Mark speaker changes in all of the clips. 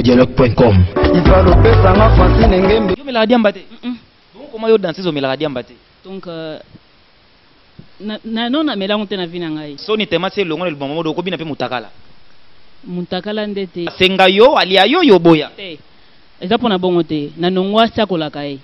Speaker 1: congodialogue.com.
Speaker 2: Yo me la diambate. Donc comment yo danser me la diambate.
Speaker 3: Donc non na mela onte na vina ngai.
Speaker 2: So ni tema se longo le bon moment do ko bina pe mutakala.
Speaker 3: Mutakala ndete.
Speaker 2: Senga yo alia yo boya.
Speaker 3: Eza pona bongo te. Na nongwa sakola kai.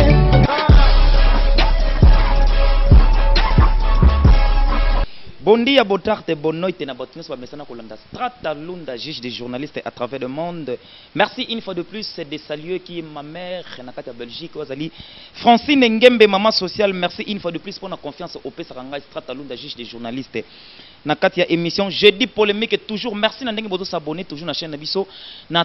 Speaker 2: Bon dia, bonne tarte, bonne nuit, et n'abottinus pas messana kolanda strata lunda juge des journalistes à travers le monde. Merci une fois de plus de saluer qui est ma mère, Nakata Belgique, Ozali, Francine Ngembe, maman sociale. Merci une fois de plus pour la confiance au Pesaranga strata lunda juge des journalistes. Nakatia émission jeudi polémique et toujours merci Nandenge Bodo s'abonner toujours na chaîne Nabiso na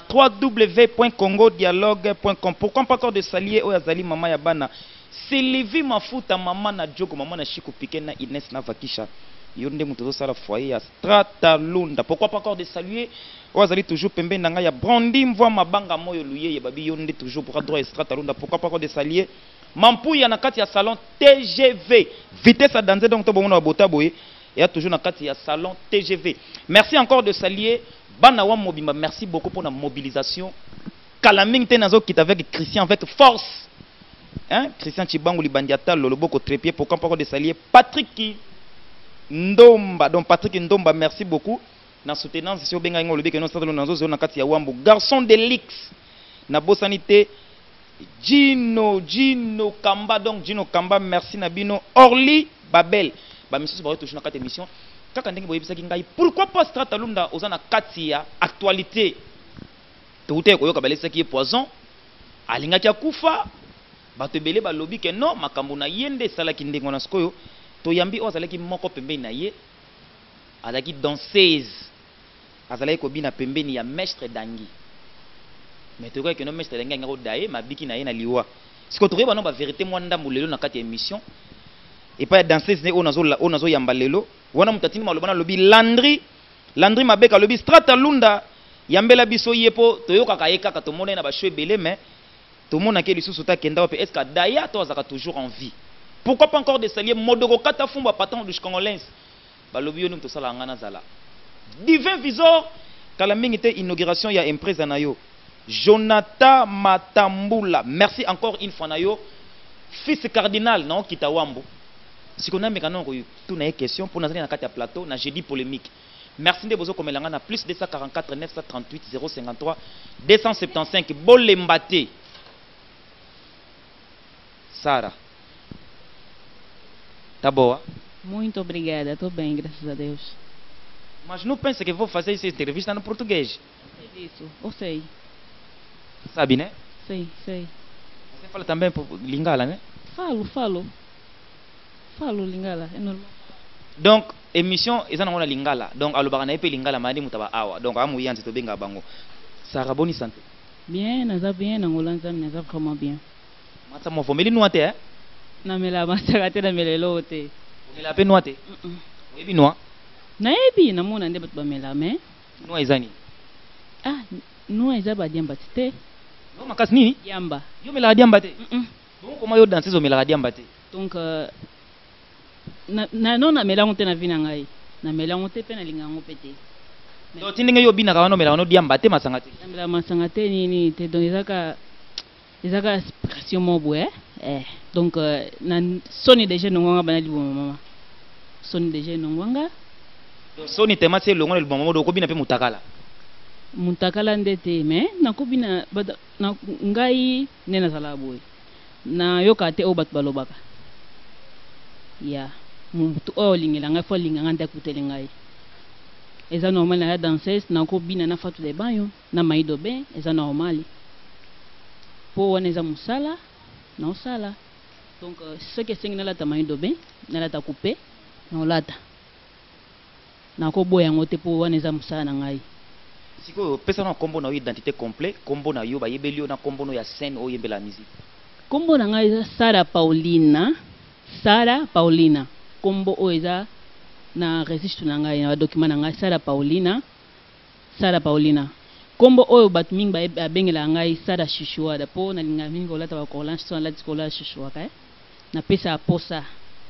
Speaker 2: www.congodialogue.com. Pourquoi pas encore de saluer Ozali maman Yabana. Sylvie Mafuta maman na Djogo maman na Chico Piquet na Inès na Vakisha. Yonde mutozo sala foyer ya strata lunda. Pourquoi pas encore de saluer Ozali toujours pembe nanga ya brandi mvoa mabanga moyo luye ya babi yonde toujours pour droit strata lunda. Pourquoi pas encore de saluer Mampouya na kati ya salon TGV vitesse à danser donc to bongo na bota boye et toujours na kati ya salon TGV. Merci encore de saluer bana wa mobimba. Merci beaucoup pour la mobilisation. Kalaming te nazo qui avec Christian avec force. Hein? Christian Chibangu libandiata loloboko trépied. Pourquoi pas encore de saluer Patrick qui Ndomba, donc Patrick Ndomba, merci beaucoup. Na soutenance sur Benga Ngo Lobé que nous sommes dans zone Kati ya Wambo. Garçon de l'X. Na Bosanité. Gino Kamba, donc Gino Kamba, merci Nabino. Orly Babel. Bah, monsieur, c'est toujours dans cette émission. Pourquoi pas Stratalunda aux ana Kati ya actualité? Tout est koyoka balesa qui est poison. Alinga kia kufa. Ba te belé ba lobby que non, makambo na yende sala ki ndengo na skoyo. Toyambi ozalaki moko pembeni na ye azalaki danseuse azalaki kobina pembeni ya maître dangi mais tokoki que no maître dangi ngako daye mabiki na ye na liwa siko tokoki bano ba vérité mwanda mulelo na kati ya émission et pas danseuse ne onazo yamba lelo wana mutatini malobana lobi Landry mabeka lobi strata lunda yambela biso yepo toyoka kayeka ka tomona na ba cheveux belé mais tomona ke lisusu ta kenda pe est-ce que daya to azaka toujours en vie. Pourquoi pas encore de saluer Modoro Katafumba patron du Congolais balobi yo nimto sala ngana zala divin visor kala mingite inauguration ya empresa na yo Jonathan Matambula merci encore une fois na yo fils cardinal na Kitawambo sikona mekano ko tuna une question pour nazali na kati ya plateau na jeudi polémique merci ndebozo komelanga na plus 244 938 053 275 bolembate Sara. Tá boa?
Speaker 3: Muito obrigada, estou bem, graças a Deus.
Speaker 2: Mas não pensa que vou fazer essa entrevista no português?
Speaker 3: É isso, eu sei.
Speaker 2: Sabe, né?
Speaker 3: Sei.
Speaker 2: Você fala também Lingala, né?
Speaker 3: Falo Lingala, é normal.
Speaker 2: Donc, émission, ils en ont la Lingala. Donc, à l'obara na Lingala, mandi mutaba awa. Donc, amu yanzi to benga bango. Sarah, bonne santé.
Speaker 3: Bien, naza bien, nangolanza, naza vraiment bien.
Speaker 2: Matsa mo fomeli noate, hein?
Speaker 3: Na mela masakate na melelo te.
Speaker 2: Mela pe noate. Webi noa.
Speaker 3: Na ebi na mona nde batba mela me.
Speaker 2: Noa izani.
Speaker 3: Ah, noa izaba diamba te.
Speaker 2: No makas nini?
Speaker 3: Diamba.
Speaker 2: Yo mela diamba te. Donc comment yo danser zo mela diamba te.
Speaker 3: Donc na mela onte na vina ngai. Na mela onte pe na linga ngope te.
Speaker 2: Donc tindenge yo bina ka no mela no diamba te masangate.
Speaker 3: Na mela masangate nini te donc ezaka aspiration mobo donc na soni déjà nongwanga bana libo mama soni déjà nongwanga
Speaker 2: soni tema se longo le bon moment do ko bina pe mutakala
Speaker 3: ndete mais nakobina na ngai nena sala boy na yoka te o bat balobaka ya mutu o lingela ngai fo linga nganda kutele ngai eza normal na danseuse nakobina na fatu de banyo na maido ben eza normal pour on est à musala non sala donc ce que c'est que nala tamai dobe nala ta couper non lata na ko boya ngote pour on est à musala na ngai
Speaker 2: siko pesa na kombo na identité complet kombo na yo ba yebeli na kombo no ya scène o yembela musique
Speaker 3: kombo na ngai Sara Paulina kombo o eza na registre na ngai na document na ngai Sara Paulina kombo oyo bat ming ba bengela ngai Sara Shishua da po na linga mingi olata ba kolan so la tikola Shishua ka na pesa posa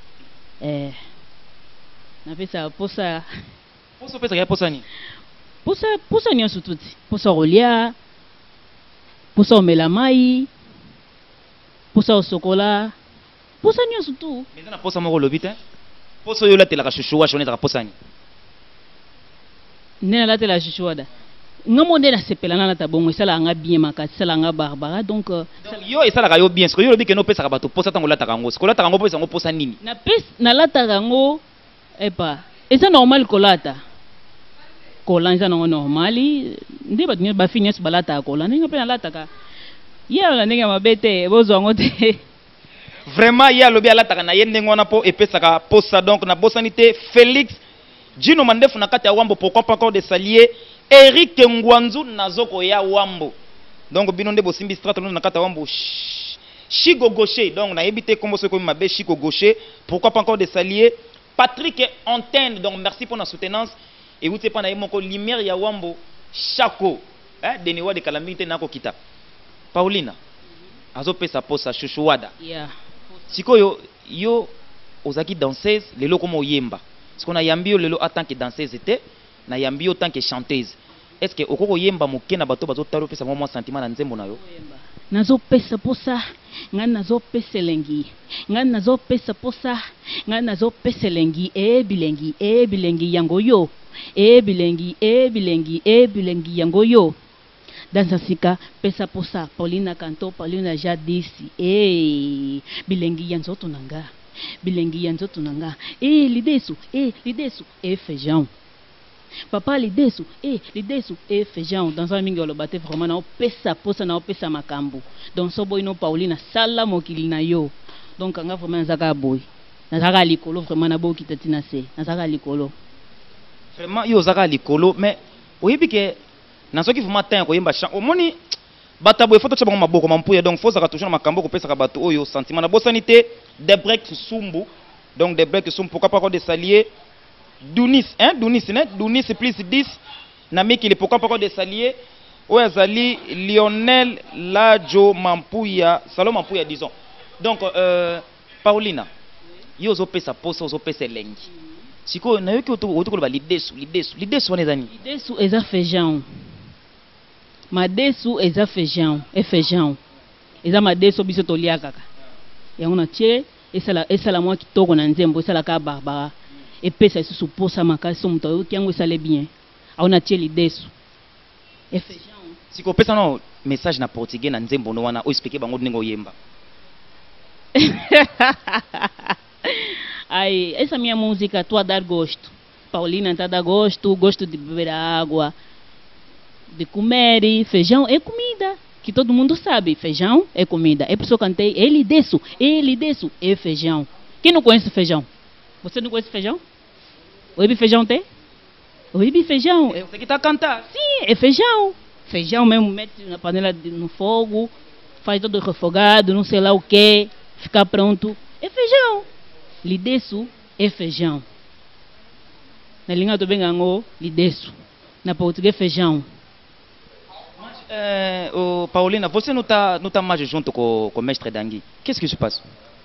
Speaker 3: na pesa posa
Speaker 2: pesa ya posa ni
Speaker 3: posa ni sututi posa rolia mposa omela mai, mposa osokola, mposa nyonso tu.
Speaker 2: Mais na posa moko lobi te. Posa yo latelaka shushu wa shone ta posa ni.
Speaker 3: Nde nalatela shushu wada. Ngamo nde nasepela nalata bongo esala nga bien makasi, esala nga barbara donc
Speaker 2: yo esalaka yo bien. Siko yo lobi ke no pesaka bato posa tango lataka ngo. Siko lataka ngo posa ngo posa nini?
Speaker 3: na pes nalataka ngo epa eza normal kolata. Kola eza nango normali nde bato nyonso bafille nyonso balataka kola ndenge mpe nalataka ye na ndenge ya mabe te bozwa yango te.
Speaker 2: Vraiment ye alobi alataka na ye ndenge wana mpo epesaka posa donc na bosani te. Félix Djino Mandefu na kati ya Wambo, pourquoi pas encore de salier Eric Ngwanzu nazoko ya Wambo. Donc bino nde bosimbi strate na kati ya Wambo. Chigo Gaucher donc na yebite kombo soko mabe Chigo Gaucher, pourquoi pas encore de salier Patrick Antenne, donc merci pour la soutenance. Et vous savez, moko lumière ya Wambo Chako, Deniwa de calamité nako kita. Paulina, azo pesa posa Shushuwada.
Speaker 3: Yeah.
Speaker 2: Siko yo ozaki danseuse, lelo comme oyemba. Siko na yambi yo lelo en tant que danseuse était, na yambi yo en tant que chanteuse. Est-ce que okoko yemba moke na bato bazo talo pesa mo sentiment na nzembo na yo?
Speaker 3: Nazo pesa posa, nga nazo pesa lengi. Nga nazo pesa posa, nga nazo pesa lengi bilengi yango yo. Bilengi yango yo. Dansa sika pesa posa Paulina Kanto Paulina Jadisi bilengi ya nzoto nanga lidesu feijão papa lidesu feijão dans un mingi olobate vraiment na pesa posa na pesa makambo donc so boy no Paulina sala mokili na yo donc anga vraiment nazaka boy nazaka likolo vraiment na boki tatina se nazaka likolo
Speaker 2: vraiment yo zaka likolo mais oyebi ke na soki vraiment temps ko yemba chant omoni batabo e photo tshaba maboko mampuya donc faut zaka toujours makambo ko pesa ka bato oyo sentiment na bosanité de break sumbu donc de break sumbu pourquoi pas de salier Dunis Dunis plus 10 na meki le pourquoi pas de salier oyo azali Lionel Lajo Mampuya Salom Mampuya disons donc Paulina yo zo pesa posa zo pesa lengi siko na yoki otokoloba lidesu wana ezani
Speaker 3: lidesu eza feijão madesu eza feijão eza madesu biso tolia kaka yango na tie esala mwa kitoko na nzembo esala ka barbara epesa isusu posa makasi so moto ayoki yango esale bien awo na tie lidesu feijão
Speaker 2: siko pesa no message na portugais na nzembo no wana o expliquer bango ndenge oyemba.
Speaker 3: Aí, essa minha música, tu a dar gosto. Paulina tá a dar gosto de beber água, de comer, e feijão é comida. Que todo mundo sabe, feijão é comida. É por isso que eu cantei, ele desço, é feijão. Quem não conhece feijão? Você não conhece feijão? Oibe feijão tem? Oibe feijão.
Speaker 2: Você que tá a cantar.
Speaker 3: Sim, é feijão. Feijão mesmo, mete na panela no fogo, faz todo refogado, não sei lá o que, fica pronto. É feijão. Lidesu é feijão. Na língua do Bengango, lidesu. Na português, feijão.
Speaker 2: Mas, Paulina, você não tá mais junto com o mestre Dangui. Qu'est-ce que se passe?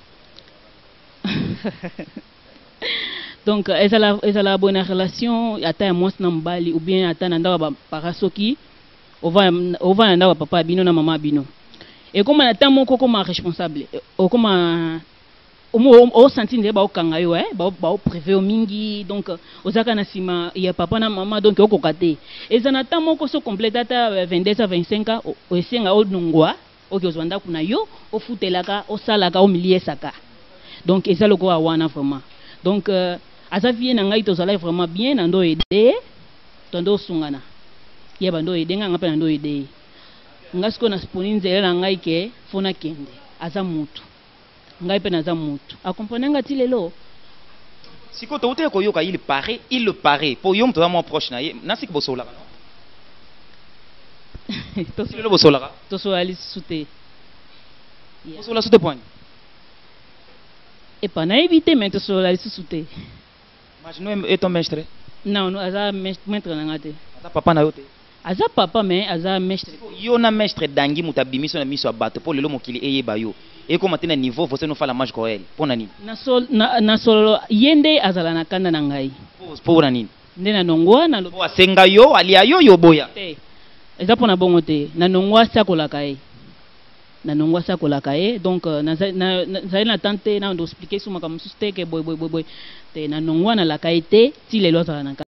Speaker 3: Donc, essa é a boa relação. Até a moça não bali, ou bem até andava para soki, ou vai andava para papai bino na mamá bino. E como até moko como responsável, ou como o sentindo ba okanga yo ba privé o mingi donc ozaka na sima ya papa na mama donc okokate ezana ta moko so complète ta 22 à 25 ans o esenga o nungwa o kozwanda kuna yo o futelaka o salaka o miliesaka donc ezalo ko wana vraiment donc asa vie na ngai to zala vraiment bien na ndo aider to ndo sungana ye bando aider nga ngapa na ndo aider ngasko na sponinze na ngai ke fona kende asa mutu ngai pe naza mutu akomponanga ti lelo
Speaker 2: siko to ute ko yoka il le paraît pour yom to mo proche na ye nasi ko bosola to silo bosola
Speaker 3: to so ali sute
Speaker 2: bosola sute point
Speaker 3: e pa na éviter mais to so ali sute
Speaker 2: mas não é ton mestre
Speaker 3: non aza maître na ngate
Speaker 2: aza papa na yote
Speaker 3: aza papa mais aza mestre
Speaker 2: yo na mestre Dangui mutabimiso na miso abato po lelo mokili eyeba yo et comment tena niveau você não fala mais com ele pona nini
Speaker 3: na solo yende azala na kanda na ngai
Speaker 2: pona nini
Speaker 3: nde na nongwa na
Speaker 2: lo asenga yo alia yo boya
Speaker 3: te eza pona bongo te na nongwa sakola kai na nongwa sa kolaka ye donc nazali na tante na ndo expliquer suma comme te ke boy te na nongwa na la kaite ti lelo azala na